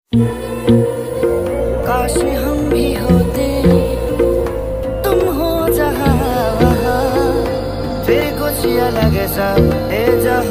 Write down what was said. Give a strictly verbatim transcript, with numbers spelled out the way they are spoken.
काश हम भी होते तुम हो जहाँ वहाँ, फिर कुछ अलग सा ए जहाँ।